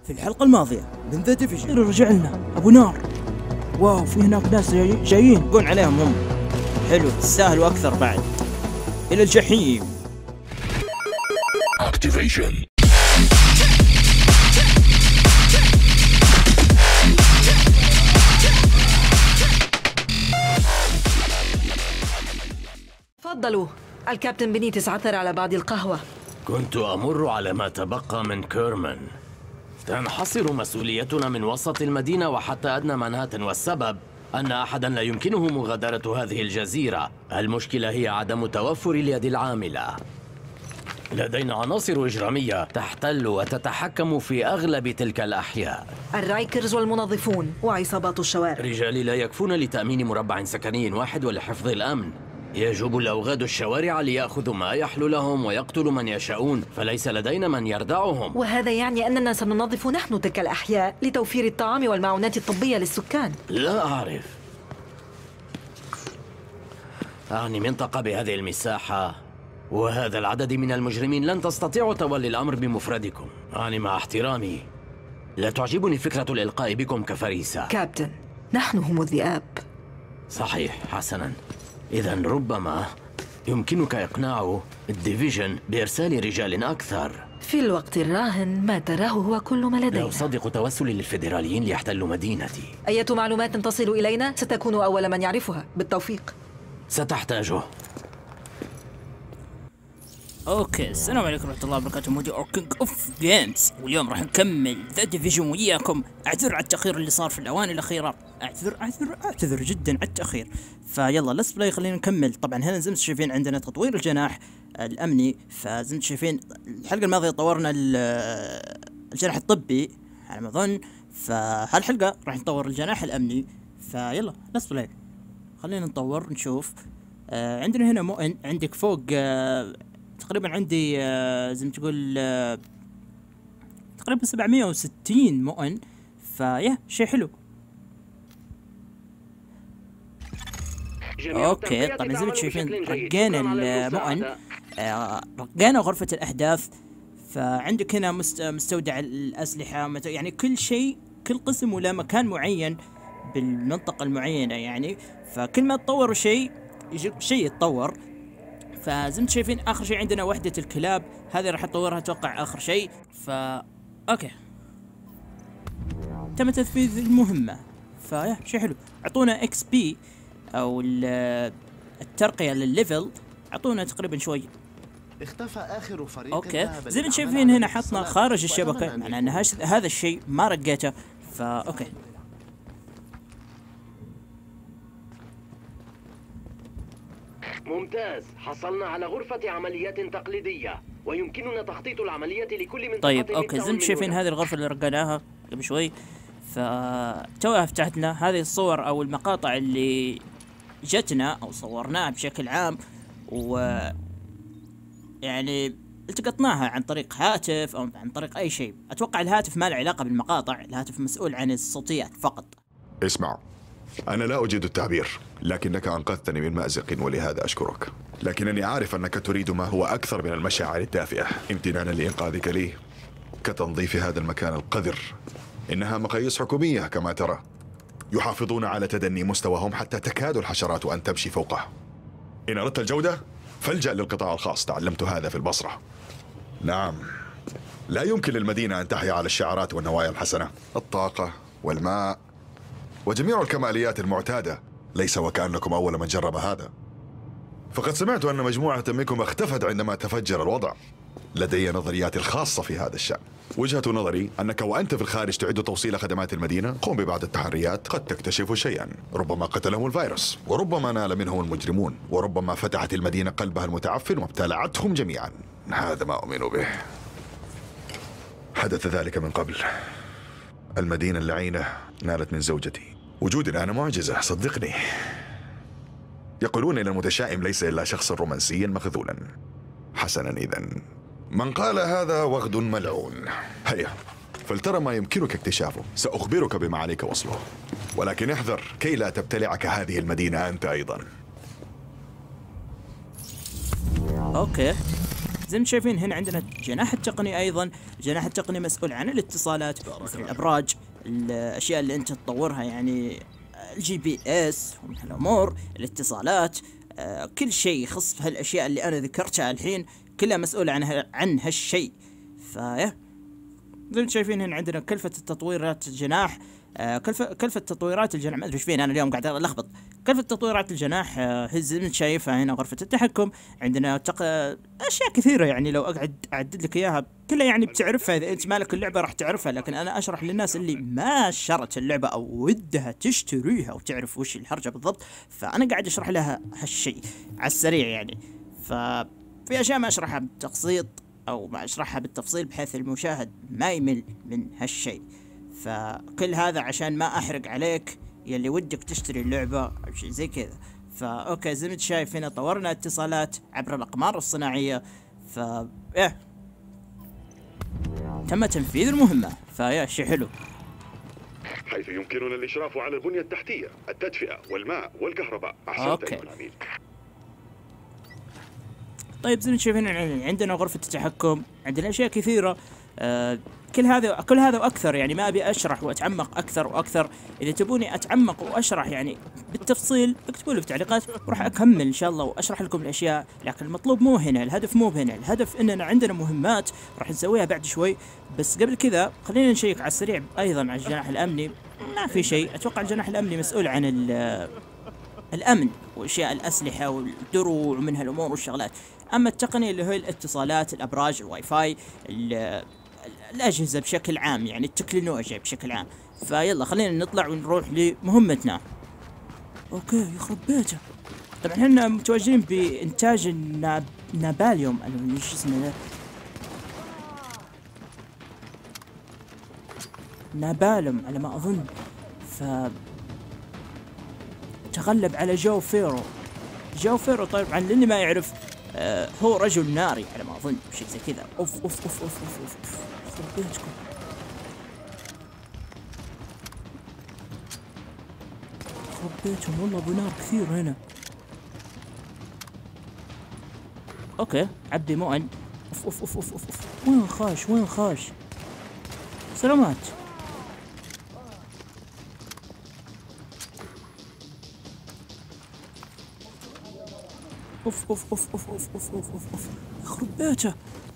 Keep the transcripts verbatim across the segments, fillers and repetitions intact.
في الحلقة الماضية من ذا ديفيجن رجع لنا أبو نار. واو، في هناك ناس جاي جايين يقون عليهم هم. حلو، تستاهل وأكثر بعد. إلى الجحيم. Activation. تفضلوا. الكابتن بنيتس عثر على بعض القهوة. كنت أمر على ما تبقى من كيرمان. تنحصر مسؤوليتنا من وسط المدينة وحتى أدنى منهاتن، والسبب أن أحدا لا يمكنه مغادرة هذه الجزيرة. المشكلة هي عدم توفر اليد العاملة. لدينا عناصر إجرامية تحتل وتتحكم في أغلب تلك الأحياء. الرايكرز والمنظفون وعصابات الشوارع. رجالي لا يكفون لتأمين مربع سكني واحد ولحفظ الأمن. يجب الأوغاد الشوارع ليأخذوا ما يحلو لهم ويقتلوا من يشاءون، فليس لدينا من يردعهم. وهذا يعني أننا سننظف نحن تلك الأحياء لتوفير الطعام والمعونات الطبية للسكان. لا أعرف. أعني منطقة بهذه المساحة وهذا العدد من المجرمين لن تستطيعوا تولي الأمر بمفردكم. أعني مع احترامي، لا تعجبني فكرة الإلقاء بكم كفريسة. كابتن، نحن هم الذئاب. صحيح، حسناً. إذن ربما يمكنك إقناع الديفيجن بإرسال رجال أكثر. في الوقت الراهن ما تراه هو كل ما لدينا. لا أصدق توسلي للفيدراليين ليحتلوا مدينتي. أية معلومات تصل إلينا ستكون أول من يعرفها. بالتوفيق. ستحتاجه. اوكي، السلام عليكم ورحمة الله وبركاته. مودي اوركينج اوف جيمز، واليوم راح نكمل ذا ديفيجن وياكم. اعتذر على التأخير اللي صار في الأواني الأخيرة، اعتذر اعتذر اعتذر جدا على التأخير. فيلا ليتس بلاي، خلينا نكمل. طبعا هنا زي ما انتم شايفين عندنا تطوير الجناح الأمني. فزي ما انتم شايفين الحلقة الماضية طورنا الجناح الطبي على ما أظن، فهالحلقة راح نطور الجناح الأمني. فيلا ليتس بلاي، خلينا نطور نشوف. آه عندنا هنا مؤن، عندك فوق آه تقريبا عندي آه زي ما تقول آه تقريبا سبعمية وستين مؤن. فيا شيء حلو. اوكي طبعا زي ما شايفين رقينا المؤن، آه رقينا غرفة الأحداث. فعندك هنا مست مستودع الأسلحة، يعني كل شيء، كل قسم ولا مكان معين بالمنطقة المعينة يعني. فكل ما تطوروا شيء يجي شيء يتطور. فزي ما شايفين اخر شيء عندنا وحدة الكلاب، هذه راح اطورها اتوقع اخر شيء. فا اوكي تم تنفيذ المهمة. فيا شيء حلو. اعطونا اكس بي او الترقية للليفل، اعطونا تقريبا شوي. اختفى آخر فريق. اوكي زي ما شايفين هنا حطنا خارج الشبكة، معناه ان هذا الشيء ما رقيته. فا اوكي ممتاز، حصلنا على غرفة عمليات تقليدية ويمكننا تخطيط العملية لكل منطقة. طيب اوكي زي ما شايفين هذه الغرفة اللي رقناها قبل شوي. فتوها فتحت لنا هذه الصور او المقاطع اللي جتنا او صورناها بشكل عام، و يعني التقطناها عن طريق هاتف او عن طريق اي شيء. اتوقع الهاتف ما له علاقة بالمقاطع، الهاتف مسؤول عن الصوتيات فقط. اسمع، أنا لا أجيد التعبير، لكنك أنقذتني من مأزق ولهذا أشكرك. لكنني عارف أنك تريد ما هو أكثر من المشاعر الدافئة. امتنانا لإنقاذك لي كتنظيف هذا المكان القذر. إنها مقاييس حكومية كما ترى، يحافظون على تدني مستواهم حتى تكاد الحشرات أن تمشي فوقه. إن أردت الجودة فالجأ للقطاع الخاص، تعلمت هذا في البصرة. نعم، لا يمكن للمدينة أن تحيا على الشعارات والنوايا الحسنة، الطاقة والماء وجميع الكماليات المعتادة. ليس وكأنكم أول من جرب هذا. فقد سمعت أن مجموعة منكم اختفت عندما تفجر الوضع. لدي نظرياتي الخاصة في هذا الشأن. وجهة نظري أنك وأنت في الخارج تعد توصيل خدمات المدينة، قم ببعض التحريات، قد تكتشف شيئا. ربما قتلهم الفيروس، وربما نال منهم المجرمون، وربما فتحت المدينة قلبها المتعفن وابتلعتهم جميعا. هذا ما أؤمن به. حدث ذلك من قبل. المدينة اللعينة نالت من زوجتي. وجودي الآن معجزة، صدقني. يقولون إن المتشائم ليس إلا شخصا رومانسيا مخذولا. حسنا إذن، من قال هذا وغد ملعون. هيا فلترى ما يمكنك اكتشافه، سأخبرك بما عليك وصله. ولكن احذر كي لا تبتلعك هذه المدينة أنت أيضا. اوكي زي ما شايفين هنا عندنا الجناح التقني ايضا. الجناح التقني مسؤول عن الاتصالات مثل الابراج، الاشياء اللي انت تطورها يعني الجي بي اس ومن هالامور، الاتصالات، آه كل شيء يخص هالاشياء اللي انا ذكرتها الحين كلها مسؤولة عن عن هالشيء. فيا زي ما شايفين هنا عندنا كلفة التطويرات الجناح، آه كلفة كلفة تطويرات الجناح، ما ادري ايش فين انا اليوم قاعد الخبط. كلفة تطويرات الجناح آه زي ما شايفها هنا غرفة التحكم. عندنا تق... اشياء كثيرة يعني لو اقعد اعدد لك اياها كلها يعني بتعرفها اذا انت مالك اللعبة راح تعرفها، لكن انا اشرح للناس اللي ما شرت اللعبة او ودها تشتريها وتعرف وش الهرجة بالضبط، فانا قاعد اشرح لها هالشيء على السريع يعني. ففي اشياء ما اشرحها بالتقسيط او ما اشرحها بالتفصيل بحيث المشاهد ما يمل من هالشيء. فكل هذا عشان ما احرق عليك يلي ودك تشتري اللعبة او شيء زي كذا. فا اوكي زي ما انت شايف هنا طورنا اتصالات عبر الاقمار الصناعية. ف ايه تم تنفيذ المهمة. فيا شيء حلو، حيث يمكننا الإشراف على البنية التحتية، التدفئة والماء والكهرباء. أحسنت أوكي. أيها العميل. طيب زي ما شايفين عندنا غرفة التحكم، عندنا أشياء كثيرة. آه كل هذا كل هذا وأكثر يعني ما أبي أشرح وأتعمق أكثر وأكثر. إذا تبوني أتعمق وأشرح يعني بالتفصيل اكتبوا لي في التعليقات وراح أكمل إن شاء الله وأشرح لكم الأشياء، لكن المطلوب مو هنا، الهدف مو هنا، الهدف إننا عندنا مهمات راح نسويها بعد شوي. بس قبل كذا خلينا نشيك على السريع أيضا على الجناح الأمني. ما في شيء، أتوقع الجناح الأمني مسؤول عن الأمن وأشياء الأسلحة والدروع ومن هالأمور والشغلات. أما التقنية اللي هي الاتصالات، الأبراج، الواي فاي، الأجهزة بشكل عام يعني التكنولوجيا بشكل عام. فيلا خلينا نطلع ونروح لمهمتنا. أوكي يخرب بيته. طبعا احنا متواجدين بإنتاج الناب... ناباليوم، أنا ايش اسمه ذا؟ ناباليوم على ما أظن. ف تغلب على جو فيرو. جو فيرو طبعا للي ما يعرف آه هو رجل ناري على ما اظن شيء زي كذا. اوف اوف اوف اوف اوف اوف يخرب بيتكم. يخرب بيتهم والله ابو نار كثير هنا. اوكي عبدي مؤن. اوف اوف اوف اوف اوف اوف وين خاش وين خاش؟ سلامات. اوف اوف اوف اوف اوف اوف اوف اوف اوف يخرب بيته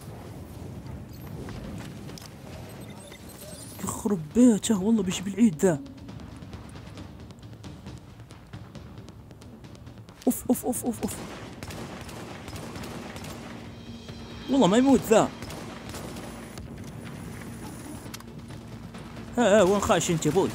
يخرب بيته والله بيجي بالعيد ذا. اوف اوف اوف اوف اوف والله ما يموت ذا. ها ها وين خاش انت يا ابوي؟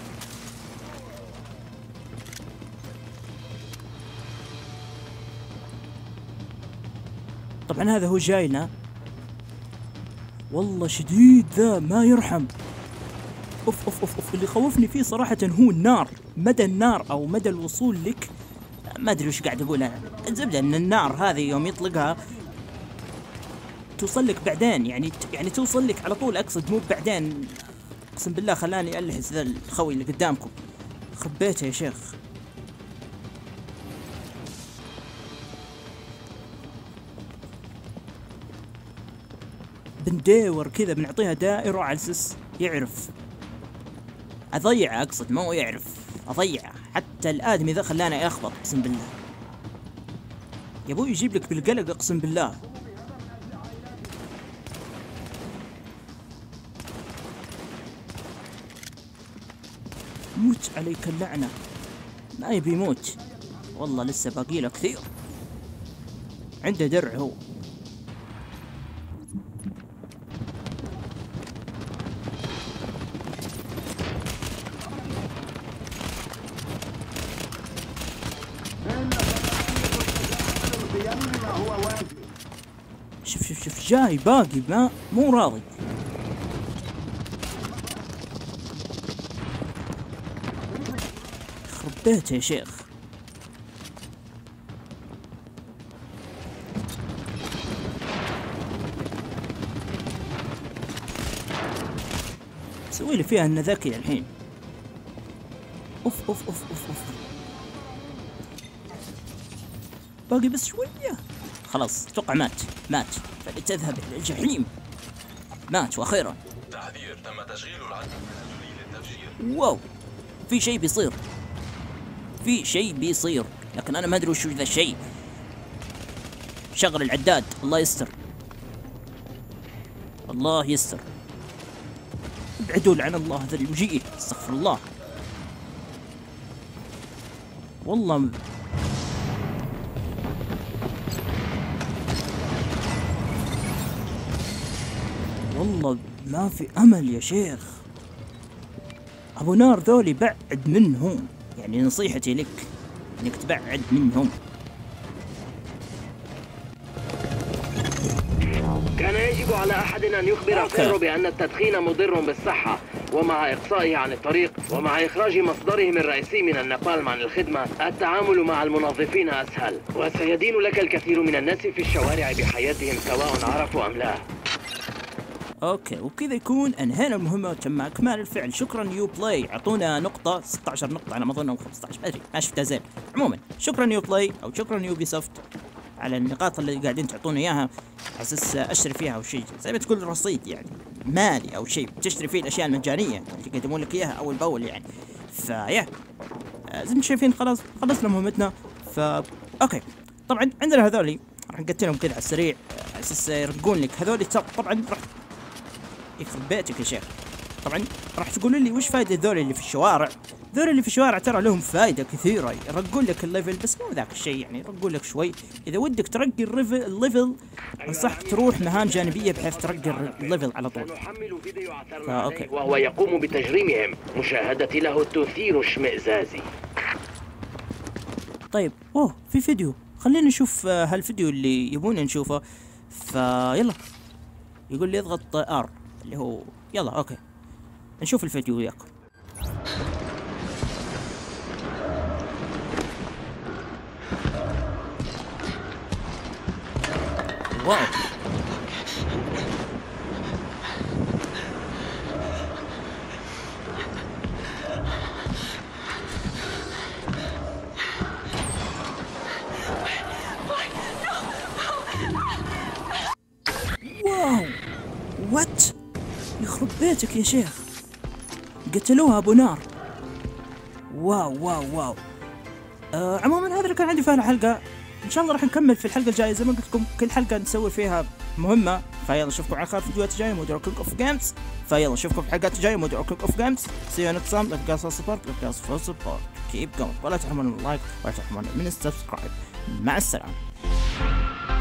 طبعا هذا هو جاينا والله شديد ذا ما يرحم. اوف اوف اوف اوف اللي خوفني فيه صراحة هو النار، مدى النار او مدى الوصول لك ما ادري وش قاعد اقول انا. الزبدة ان النار هذه يوم يطلقها توصل لك بعدين يعني يعني توصل لك على طول، اقصد مو بعدين. اقسم بالله خلاني الحس ذا الخوي اللي قدامكم. خبيته يا شيخ. بندور كذا بنعطيها دائرة على اساس يعرف اضيعه، اقصد مو يعرف اضيعه. حتى الادمي ذا خلاني اخبط اقسم بالله. يا ابوي يجيب لك بالقلق اقسم بالله. موت عليك اللعنة. ما يبي يموت والله لسه باقي له كثير. عنده درع هو. شوف شوف شوف جاي باقي ما مو راضي. يخرب بيته يا شيخ. سوي لي فيها انه ذكي الحين. اوف اوف اوف اوف اوف باقي بس شوية. خلاص اتوقع مات مات فلتذهب الى الجحيم. مات واخيرا. تحذير تم تشغيل العديد من أجري للتفجير. واو في شيء بيصير في شيء بيصير لكن انا ما ادري وش ذا الشيء. شغل العداد. الله يستر الله يستر. ابعدوا لعن الله ذا المجيء. استغفر الله. والله م... والله ما في امل يا شيخ. ابو نار ذولي بعد منهم، يعني نصيحتي لك انك تبعد منهم. كان يجب على أحد أن يخبر خيرو بأن التدخين مضر بالصحة، ومع إقصائه عن الطريق ومع إخراج مصدرهم الرئيسي من النابالم عن الخدمة التعامل مع المنظفين أسهل، وسيدين لك الكثير من الناس في الشوارع بحياتهم سواء عرفوا أم لا. اوكي وبكذا يكون انهينا المهمة وتم اكمال الفعل. شكرا يو بلاي، اعطونا نقطة ستة عشر نقطة على ما اظن او خمسة عشر ما ادري ما شفتها زين. عموما شكرا يو بلاي او شكرا يوبي سوفت على النقاط اللي قاعدين تعطونا اياها على اساس اشتري فيها او شيء زي ما تقول رصيد يعني مالي او شيء تشتري فيه الاشياء المجانية اللي يقدمون لك اياها اول باول يعني. فيا زي ما شايفين خلاص خلصنا مهمتنا. ف اوكي طبعا عندنا هذولي راح نقتلهم كذا على السريع على اساس يرقون لك هذولي. طبعا راح يخرب بيتك يا شيخ. طبعا راح تقولوا لي وش فائدة ذول اللي في الشوارع؟ ذول اللي في الشوارع ترى لهم فائدة كثيرة، يرقون لك الليفل بس مو ذاك الشيء يعني، يرقون لك شوي. إذا ودك ترقي الليفل أنصحك تروح مهام جانبية بحيث ترقي الليفل على طول. آه، أوكي. وهو يقوم بتجريمهم، مشاهدتي له تثير اشمئزازي. طيب أوه في فيديو، خلينا نشوف هالفيديو اللي يبون نشوفه. فيلا يقول لي اضغط ار اللي هو يلا اوكي نشوف الفيديو وياكم. واو واو وات يخرب بيتك يا شيخ، قتلوها ابو نار. واو واو واو. آه عموما هذا اللي كان عندي في الحلقه، ان شاء الله راح نكمل في الحلقه الجايه زي ما قلت لكم كل حلقه نسوي فيها مهمه. فيلا نشوفكم على خير في الفيديوهات الجايه. موديل كينج اوف جيمز. فيلا نشوفكم في الحلقات الجايه. موديل كينج اوف جيمز. سي يو نكست تايم. لا تنسوا سبورت لا تنسوا سبورت كيب جوينج ولا تحرمون من اللايك ولا تحرمون من السبسكرايب. مع السلامه.